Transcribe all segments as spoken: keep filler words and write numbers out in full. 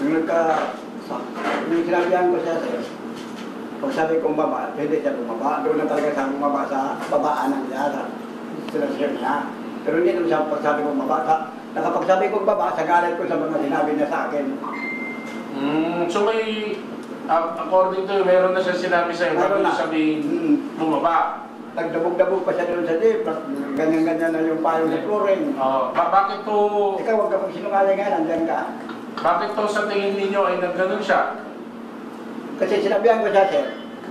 Yung nagka, yung sinabihan ko siya, sir, pag sabi kong baba, pwede siya bumaba. Doon na talaga siya bumaba sa babaanan niya, sa sinasyon niya. Pero hindi naman siya pag sabi kong baba. Nakapagsabi kong baba, sa galit ko sa mga sinabi niya sa akin. Mm, so may, uh, according to, meron na siya sinabi sa'yo, bago na sabihin, mm, bumaba. Nagdabog-dabog pa siya doon sa jeep, ganyan-ganyan na yung payo ni Floren. Oh, ba bakit to... Ikaw, huwag ka magsinungaling nga, nandiyan ka. Bakit to sa tingin ninyo ay nagganon siya? Kasi sinabihan ko siya, sir.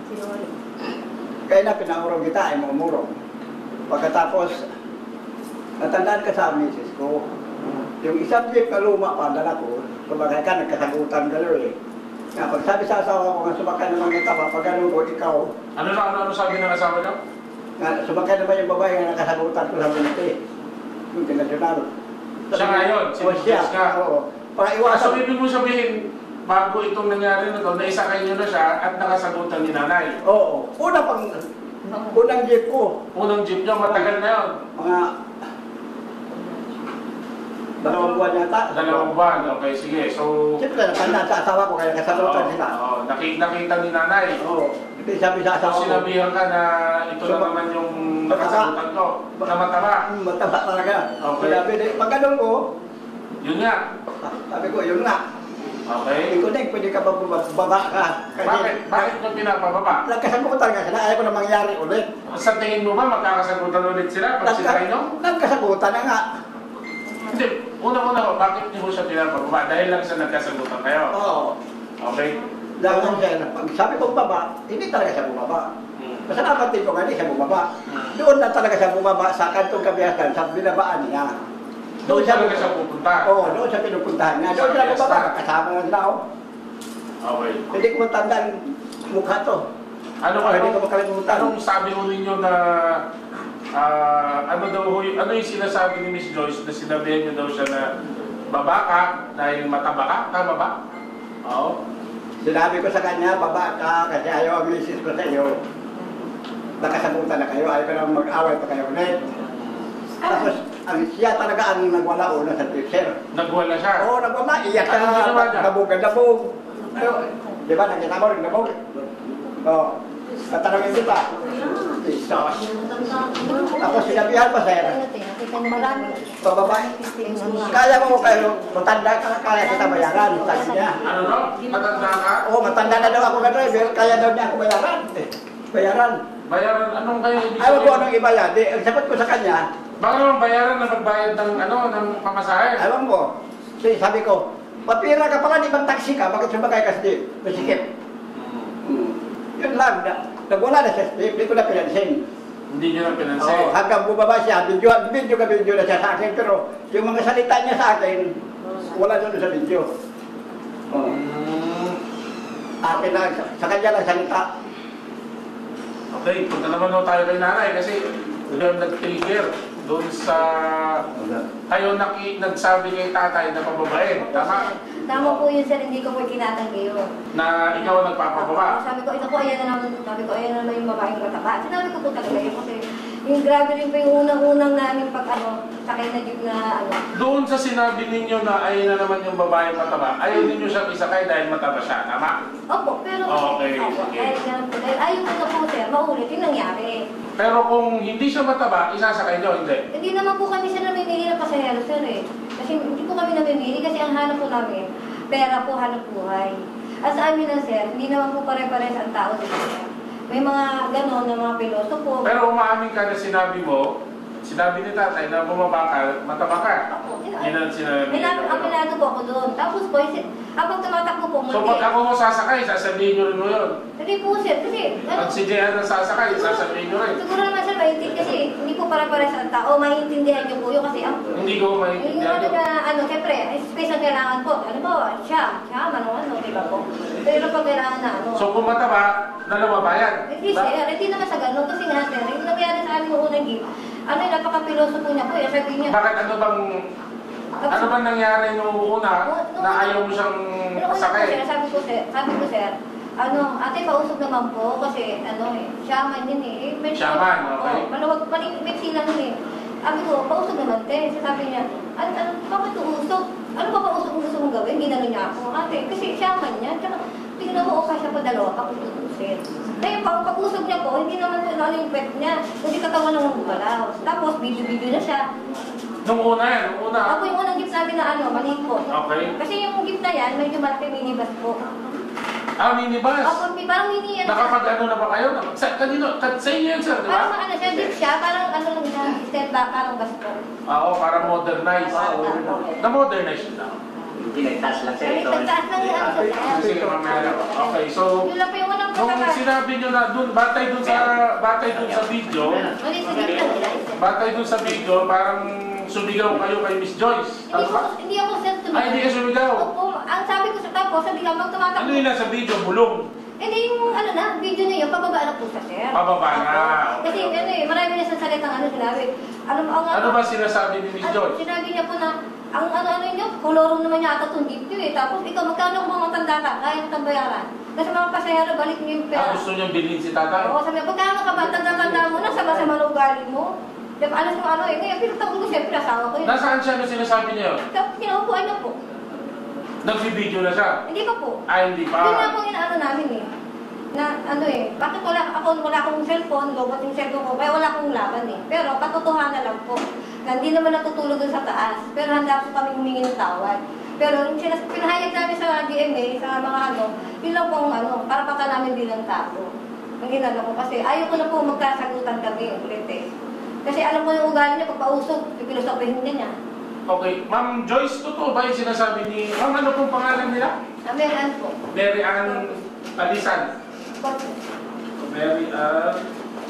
Kaya na pinaurong kita, ay mamurong. Pagkatapos, natandaan ka sa misis ko. Yung isang jeep na luma pa, dala ko, kumagay ka, nagkasagutan ka doon eh. Nga, pag sabi sa asawa ko, nga sumakay naman kita pa, pag ganun ko, ikaw. Ano na, ano, ano sabi ng asawa niyo? Nga, sumakay naman yung babae nga nakasagutan ko sa minute. Yung internasyonal. Siya nga yun, si Misis nga. Oo. Para Ah, iwasan. so ibig mo sabihin, bago itong nangyari na to, naisakay niyo na siya at nakasagutan ni nanay. Oo. Una pang, unang jeep ko. Unang jeep niyo, matagal na yun. Mga dalawang buwan yata. Dalawang buwan, okay, sige. So, Siyempre, natanda sa asawa ko kaya kasagutan sila. Oo, nakik nakita ni nanay. Oo. Hindi sabi sa asawa So, ko. sinabihan ka na ito na naman yung nakasagutan ko, na mataba. Hmm, mataba talaga. Okay. Sabi, pag ganun ko, Yun nga. sabi ko, yun nga. Okay. Hindi ko din, pwede ka ba bumaba ka? Kasi, Bakit? Bakit nyo pinapababa? nagkasagutan ka sila, ayaw ko na mangyari ulit. Sa tingin mo ba magkakasagutan ulit sila pag sinakay nyo? Nagkasagutan na nga. Hindi. Una-una ko, bakit nyo siya pinapababa? Dahil lang sa nagkasagutan kayo. Oo. Okay? Dahil ko siya, pag sabi kong baba, hindi talaga siya bumaba. Hmm. Masalamat din ko nga, hindi siya bumaba. Hmm. Doon na talaga siya bumaba sa kantong kabiyasan, sa binabaan niya. Doon talaga siya pupunta? Oo, doon siya pinupuntahan niya. Doon siya bumaba, kasama nga sila ako. Okay. Hindi ko matandaan mukha to. Ano Oh, hindi ko anong, makalimutan. anong sabi mo ninyo na ah, ano daw ho y- ano yung sinasabi ni Miss Joyce na sinabihan niyo daw siya na baba ka dahil mataba ka? Tama ba? Oo. Sinabi ko sa kanya, baba ka, kasi ayaw ang misis ko sa iyo. Nakasagutan na kayo, ayaw ka na mag-away pa kayo ulit. Tapos, ang siya talaga ang nagwala una sa teacher. Nagwala siya? Oo, nagwala, iyak Ano ginawa niya? ka, nabog ka, nabog. Pero, di ba, nakita mo rin, nabog. Oo, katanongin kita. Jesus. Ako sinabihan pa, sir. Pababae. Kaya mo kayo, matanda ka, kaya kita bayaran. Sabi niya. Ano no? Matanda ka? Oo, matanda na daw ako ka driver, kaya daw niya ako bayaran. Eh, bayaran. Bayaran, anong kayo ibig Ayaw ko sabihin? anong ibayad. Di, ang sapat ko sa kanya, Baka naman bayaran na magbayad ng ano, ng pamasahe. ayaw ko. Kasi sabi ko, papira ka pala, di bang taxi ka? Bakit sumakay ka sa jeep? Masikip. Hmm. Yun lang, na, nagwala na sa jeep, di ko na pinansin. Hindi nyo na pinansin. Oo, hanggang bumaba siya, video, video ka video na siya sa akin, pero yung mga salita niya sa akin, wala doon sa video. Oo. Mm. Akin lang, sa, sa kanya lang salita. Okay, punta naman daw tayo kay nanay kasi doon nag-trigger doon sa kayo naki, nagsabi kay tatay na pababae. Tama? Tama po yun, sir. Hindi ko po tinatanggi yun. Na ikaw ang nagpapababa. Sabi ko, ito po, ayan na naman. Sabi ko, ayan na naman yung babaeng mataba. Sinabi ko po talaga yun kasi yung grabe rin po yung unang-unang namin pag ano, sakay na jeep na ano. Doon sa sinabi ninyo na ayun na naman yung babae mataba, ayaw ninyo siyang isakay dahil mataba siya. Tama? Opo, pero Okay, opo, sige. dahil ganun po. Dahil ayaw ko na po, sir, maulit yung nangyari. Pero kung hindi siya mataba, isasakay nyo, hindi. Hindi naman po kami siya namimili ng pasahero, sir eh. Kasi hindi po kami namimili kasi ang hanap po namin, pera po, hanap buhay. At sa amin na, sir, hindi naman po pare-pares ang tao dito, sir. May mga ganon na mga piloto po. Pero umaamin ka na sinabi mo, sinabi ni tatay na bumaba ka, mataba ka. Ako, Yun ang sinabi niya. Apelado po ako doon. Tapos po, isi- habang tumatakbo po, So pag ako mo sasakay, sasabihin nyo rin mo yun. Hindi po, sir, kasi, Pag si Jehan ang sasakay, sasabihin nyo rin. siguro naman, sir, maintindihan kasi hindi po para-pares ang tao, maintindihan niyo po yun kasi ang Hindi ko yung maintindihan ano yun. na, ano, siyempre, space ang kailangan po. Ano ba, siya, siya, ano, ano, diba po? Pero pag kailangan na, ano, So kung mataba, dalawa bayan. hindi, Ba- sir, hindi naman sa ganun. Kasi nga, sir, yung nangyari sa amin noong unang game, ano, yung napaka-piloso po niya po, yung sabi niya, Bakit ano bang, ano bang nangyari noong una na ayaw mo siyang Pero una po, sakay? sir, sabi ko, sir, sabi ko, sir, ano, ate, pausog naman po, kasi, ano eh, shaman yun eh. eh medyo- Shaman, okay. Oo, maluwag, maling, may sila nun eh. Sabi ko, pausog naman, te. So, sabi niya, ano, ano, bakit uusog? ano ba ba gusto, gusto mong gawin? Ginano niya ako, ate, kasi siya man niya, tsaka tingnan mo, okay siya po dalawa, pakutusin. Kaya pag pag-usog niya po, hindi naman po ano yung pet niya, hindi katawan ng gumalaw. Tapos, video-video na siya. Nung una yan, nung una. Ako yung unang gift namin na ano, maliit po. Okay. Kasi yung gift na yan, medyo malaki minibus po. Ah, minibus. Ako, parang mini yan. Nakapag-ano na ba kayo? Sa, kanino? Kat, sa inyo yun, sir, di Parang ba? ano siya, gift siya, parang ano lang siya, step back, parang bus po. Ah, Oo, parang modernize. Ah, oo. Na-modernize yun na. Hindi nagtaas lang sir ito. Nagtaas lang yung ano siya. Sige, mamaya. Okay, so, Yun lang po yung unang nung pagkaka. sinabi nyo na dun, batay dun sa, batay dun sa video, Ulit sa gift lang nila. batay dun sa video, parang sumigaw kayo kay Miss Joyce. Hindi Ano ko, ba? hindi ako self Ay, hindi ka sumigaw. Opo, ang sabi ko sa tapos, sabi lang, mag tumatakbo. Ano yun nasa video? Bulong. Hindi yung ano na, video na yun, pababa na po sa sir. Pababa na. Opo. Kasi ano eh, marami na sa salitang ano sinabi. Ano, ang, Ano ba sinasabi ni Miss ano, Joyce? sinabi niya po na, ang ano-ano niyo, kolorong naman yata itong gift niyo eh. Tapos ikaw, magkano kung mga matanda ka, kaya mo itong bayaran. Kasi mga pasahero, balik niyo yung Ah, pera. gusto niyong bilhin si tatay? Oo, sabi niya, pagkano ka ba, tanda-tanda mo na, sama-sama na ugali mo. Diba, alas mo ano eh, ngayon, pinagtapon ko siyempre, asawa ko yun. Nasaan siya nung sinasabi niya yun? Tapos kinaupuan niya po. Nagbibideo na siya? Hindi pa po. Ah, hindi pa. Yun nga po yung inaano namin eh. Na ano eh, bakit wala ako, wala akong cellphone, lobot yung cellphone ko, kaya wala akong laban eh. Pero katotohanan lang po, na hindi naman natutulog dun sa taas, pero handa po kami humingi ng tawad. Pero yung sinas- pinahayag namin sa G M A, sa mga ano, yun lang pong ano, para pata namin bilang tao. Ang ginano ko kasi ayaw ko na po magkasagutan kami ulit eh. Kasi alam ko yung ugali niya, pagpausog, pipilosopihin niya niya. Okay. Ma'am Joyce, totoo ba yung sinasabi ni... Ma'am, ano pong pangalan nila? Amerikan po. Mary Ann Alisan. Mary Ann...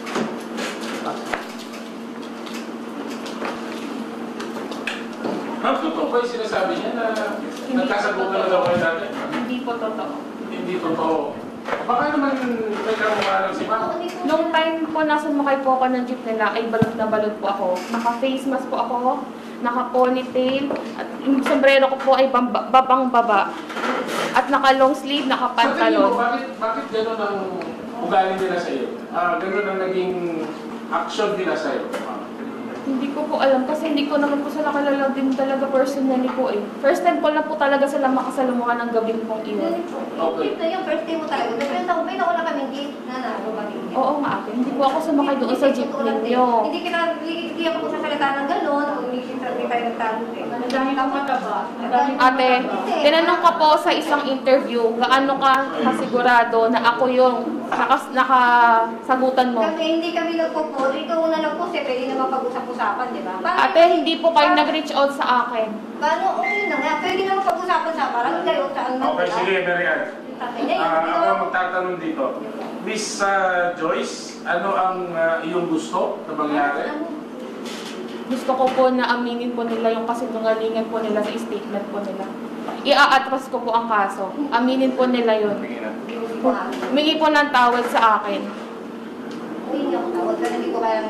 Ma'am, totoo ba yung sinasabi niya na nagkasagutan na daw kayo dati? Hindi po totoo. Hindi totoo. Baka naman may kamukha lang si Ma'am. Nung time po nasa sumakay po ako ng jeep nila, ay balot na balot po ako. Naka-face mask po ako, naka-ponytail, at yung sombrero ko po ay bamba- babang baba. At naka-long sleeve, Sa tingin mo, naka-pantalon. bakit, bakit gano'n ang ugali nila sa'yo? Ah, gano'n ang naging action nila sa'yo? Hindi ko po alam kasi hindi ko naman po sila kilala din talaga personally po eh. First time ko lang po talaga sila makasalumuhan ng gabing pong iyon. Okay. Ito yung first day mo talaga. Pero sa may nauna kami, hindi na naro kami. Oo nga ate, hindi po ako sumakay doon sa jeep ninyo. Hindi kita, hindi ako po sasalita ng gano'n, o hindi kita hindi tayo nagtalo eh. Madami kang mataba. Ate, tinanong ka po sa isang interview, gaano ka kasigurado na ako yung nakas, nakasagutan mo? Kasi hindi kami nagpo-post, ikaw una lang po, siya pwede naman pag-usap-usapan, di ba? Parang- Ate, hindi po kayo nag-reach out sa akin. Paano, o yun na nga, pwede naman pag-usapan sa parang kayo, saan man. Okay, sige, Mary Ann. Tatay niya, Ah, hindi ako naman- ang magtatanong dito. Miss ah, Joyce, ano ang ah, iyong gusto na mangyari? Gusto ko po na aminin po nila yung kasinungalingan po nila sa statement po nila. I-a-atras ko po ang kaso. Aminin po nila yun. Humingi po ng tawad sa akin. Hindi ako tawag, pero hindi ko kayang...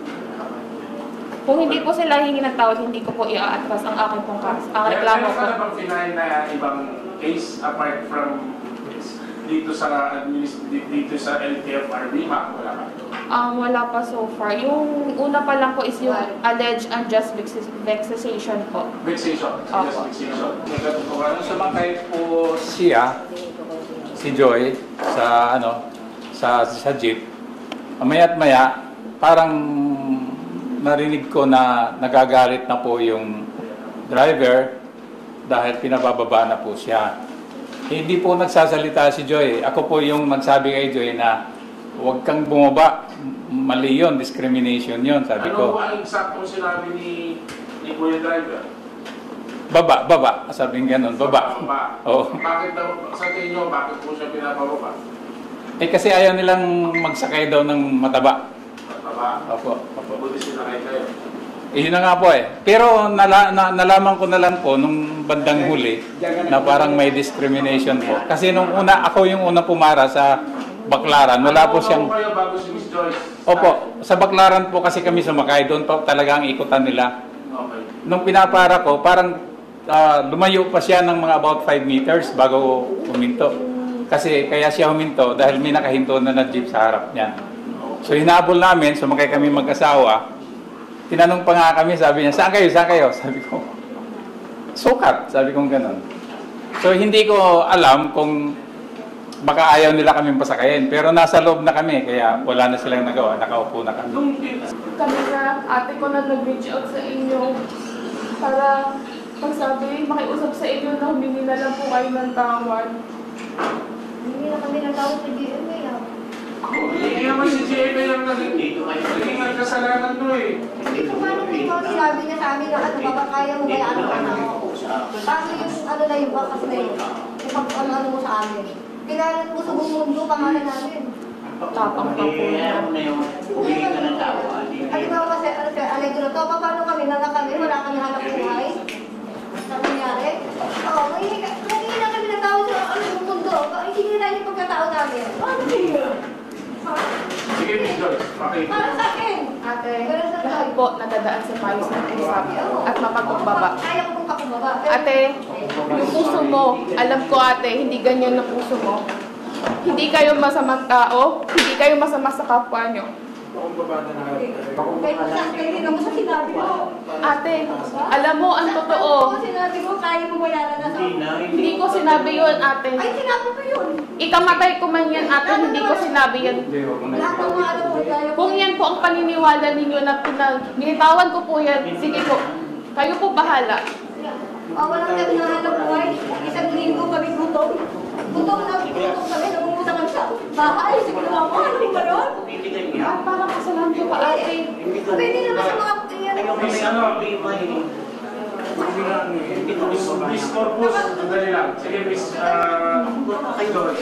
Kung hindi po sila hingi ng tawad, hindi ko po i-a-atras ang akin pong kaso. Ang Mer- reklamo Meron ko. ka na bang finahin na ibang case apart from dito sa administ- dito sa L T F R B, ma'am? Wala ka? Um, wala pa so far. Yung una pa lang po is yung alleged unjust vex- vexation po. Vexation. Just Opo. vexation. Nagkatutukan. Sumakay po siya, si Joy, sa ano, sa sa jeep. Maya't maya, parang narinig ko na nagagalit na po yung driver dahil pinabababa na po siya. Hindi po nagsasalita si Joy. Ako po yung nagsabi kay Joy na huwag kang bumaba. Mali yun, discrimination yun, sabi Ano ko. ba ang eksaktong sinabi ni, ni Kuya Driver? Baba, baba. Sabi nga ganun, baba. Baba. Oo. Bakit daw, sa tingin nyo, bakit po siya pinapababa? Eh kasi ayaw nilang magsakay daw ng mataba. Baba. Opo, opo. Mabuti sila kayo kayo. Eh, yun na nga po eh. Pero nala, na, nalaman ko na lang po nung bandang huli na parang may discrimination po. Kasi nung una, ako yung una pumara sa Baklaran. Wala po siyang... Ano kayo bago si Miss Joyce? Opo, sa Baklaran po kasi kami sumakay. Doon po talaga ang ikutan nila. Okay. Nung pinapara ko, parang ah, lumayo pa siya ng mga about five meters bago huminto. Kasi kaya siya huminto dahil may nakahinto na na jeep sa harap niya. So hinabol namin, sumakay kami mag-asawa. Tinanong pa nga kami, sabi niya, saan kayo, saan kayo? Sabi ko, sukat, sabi kong ganun. So hindi ko alam kung baka ayaw nila kaming pasakayin, pero nasa loob na kami, kaya wala na silang nagawa, nakaupo na kami. Kami na, ate ko na nag-reach out sa inyo para pagsabi, makiusap sa inyo na humingi na lang po kayo ng tawad. Hindi na kami natawag sa G M A. Hindi naman si J M A yung naging nagkasalanan to eh. Hindi po paano po ikaw sinabi niya sa amin na ano, baka kaya mo kaya ano ka na ako. Paano yung ano na yung bakas na yun? Ipag ano ano mo sa amin. Kailangan po sa buong mundo, pangalan namin. Tapang pa po yan. na yung humingi ka ng tawa. Ano ba kasi, ano sir, Allegro to, paano kami, nanga kami, wala kami hanap buhay? Ano nangyari? Oo, mahihingi ka, mahihingi na kami ng tao sa ano, buong mundo. Hindi na yung pagkatao namin. Paano niyo? Sige, Miss Joyce, pakita. Para sa akin. Ate, lahat po nadadaan sa payos ng usap at mapagkumbaba. Kaya ko pong pakumbaba. Ate, yung puso mo, alam ko ate, hindi ganyan ang puso mo. Hindi kayo masamang tao, hindi kayo masama sa kapwa nyo. Kahit sa akin, hindi naman sa sinabi mo. Ate, alam mo ang totoo. Kung sinabi mo, kaya mo bayaran na sa Hindi na, Hindi ko sinabi yun, ate. Ay, sinabi mo yun. Ikamatay ko man yan, ate, hindi ko sinabi yan. Lahat ng mga alam mo, kaya Kung yan po ang paniniwala ninyo na pinag... Binitawan ko po yan, sige po. Kayo po bahala. Oh, walang kami na hanap buhay. Isang linggo kami gutom. Gutom na gutom kami, namumutang kami sa bahay. Siguro ako, ano ba yun? At parang kasalanan ko pa, ate. Pwede naman sa mga... Miss, ano? Miss, Miss Corpus, sandali lang. Sige, Miss, ah, Joyce.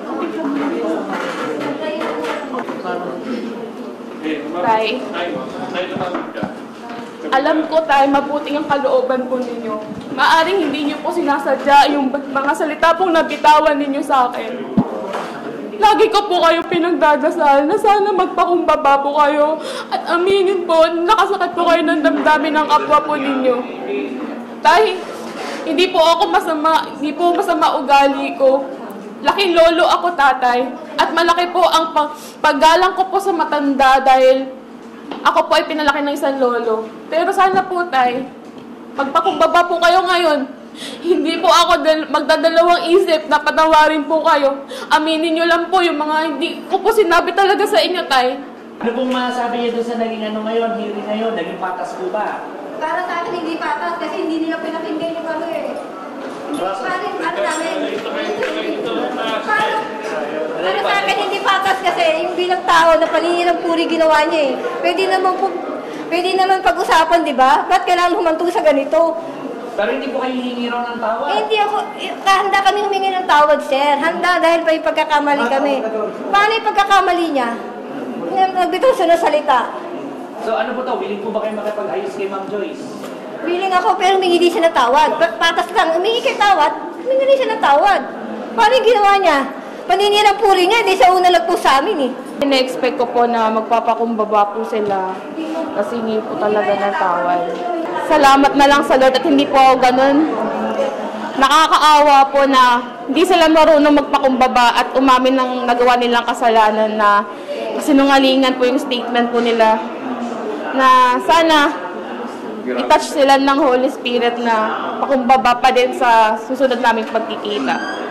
Eh, Tay. Tay, tay, tumawag ka. Alam ko tayo, mabuting ang kalooban po ninyo. Maaring hindi niyo po sinasadya yung mga salita pong nabitawan ninyo sa akin. Lagi ko po kayo pinagdadasal na sana magpakumbaba po kayo at aminin po, nakasakit po kayo ng damdamin ng kapwa po ninyo. Tay, hindi po ako masama, hindi po masama ugali ko. Laking lolo ako, tatay. At malaki po ang pag paggalang ko po sa matanda dahil ako po ay pinalaki ng isang lolo. Pero sana po, tay, magpakumbaba po kayo ngayon. Hindi po ako magdadalawang isip na patawarin po kayo. Aminin nyo lang po yung mga hindi ko po sinabi talaga sa inyo, tay. Ano pong masasabi niya doon sa naging ano ngayon, hearing ngayon, naging patas po ba? Para sa akin, hindi patas kasi hindi nila pinakinggan yung ano eh. Paano, ano namin? Paano? Para sa akin, hindi patas kasi yung bilang tao na paningi ng puri ginawa niya eh. Pwede naman po, pwede naman pag-usapan, di ba? Ba't kailangan humantong sa ganito? Pero hindi po kayo hihingi raw ng tawad. Eh, hindi ako, eh, handa kami humingi ng tawad, sir. Handa dahil pa yung pagkakamali kami. Paano yung pagkakamali niya? Nagbitaw siya ng salita. So ano po to, willing po ba kayo makipag-ayos kay Ma'am Joyce? Willing ako, pero humingi din siya ng tawad. Pa- Patas lang, humingi kay tawad, humingi din siya ng tawad. Paano yung ginawa niya? Paningi ng puri niya, di siya una nagpo sa amin eh. Ina-expect ko po na magpapakumbaba po sila kasi hindi po talaga ng tawad. Salamat na lang sa Lord at hindi po ako ganun. Nakakaawa po na hindi sila marunong magpakumbaba at umamin ng nagawa nilang kasalanan na sinungalingan po yung statement po nila na sana i-touch sila ng Holy Spirit na pakumbaba pa din sa susunod naming pagkikita.